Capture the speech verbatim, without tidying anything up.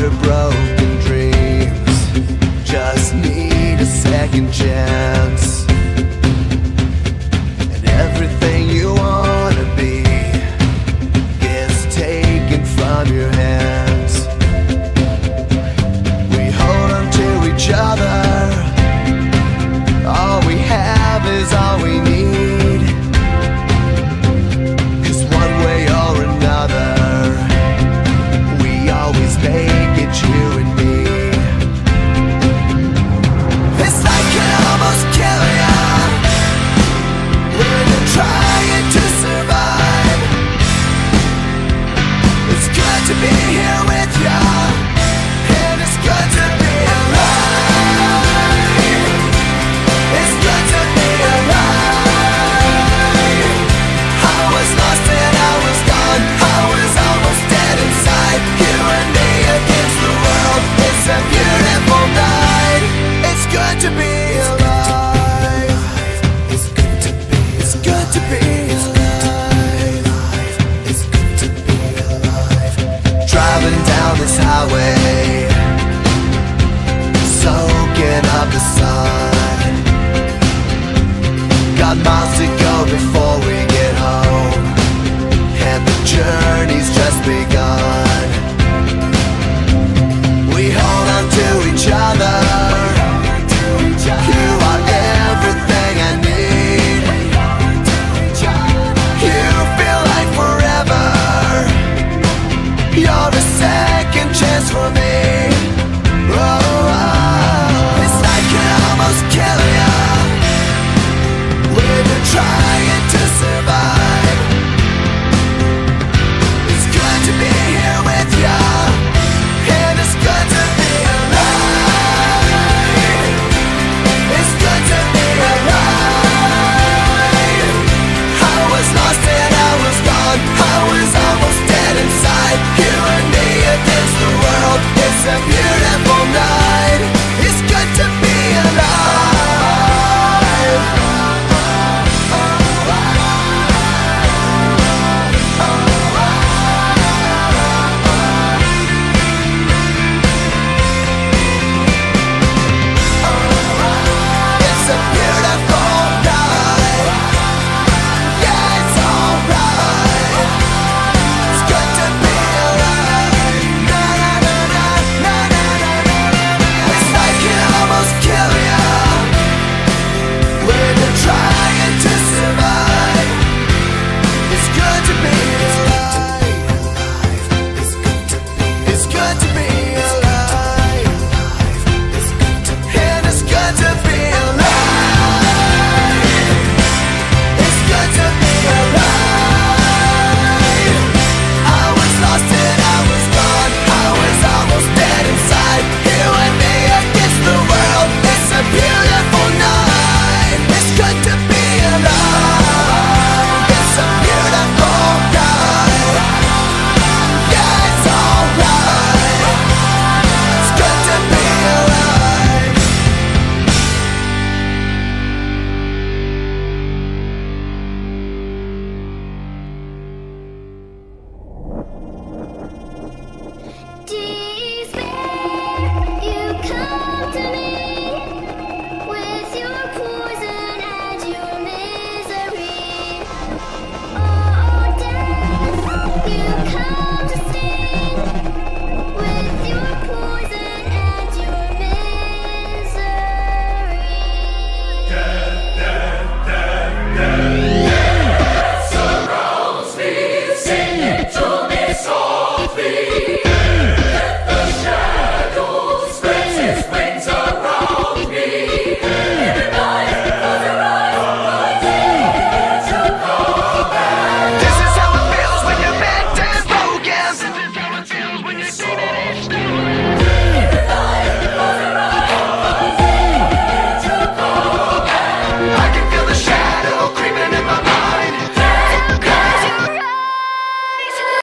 your broken dreams just need a second chance. And everything you wanna be is taken from your hands. We hold on to each other, all we have is all we need. 'Cause one way or another, we always make it, you and me. This life can almost kill ya when you're trying to survive. It's good to be here with ya, and it's good to be alive. It's good to be alive. I was lost and I was gone, I was almost dead inside. You and me against the world, it's a beautiful night. It's good to be alive. It's good to be It's good to be alive. It's good to be alive. Driving down this highway, soaking up the sun. Got miles to go before we get home, and the journey's just begun. We hold on to each other, you are everything I need. You feel like forever, you're a second chance for me. Oh, oh. This life can almost kill ya when you're trying to survive. It's good to be here with ya, and it's good to be alive. It's good to be alive. I was lost and I was gone, I was almost dead inside. You and me against the world, it's a beautiful night. It's good to be alive. It's a beautiful night. Yeah, it's alright. It's good to be alive. Na na na na na na na na. This life can almost kill ya when you're trying to survive. It's good to be alive. It's good to be It's good to be alive. And it's good to be alive. It's good to be alive. I was lost and I was gone, I was almost dead inside. You and me against the world, it's a beautiful night. It's good to be alive. It's a beautiful night. Yeah, it's alright. It's good to be alive. Despair, you come to me with your poison and your misery. Oh, death, you come to sting with your poison and your misery. Surrounds me, sing it to me softly.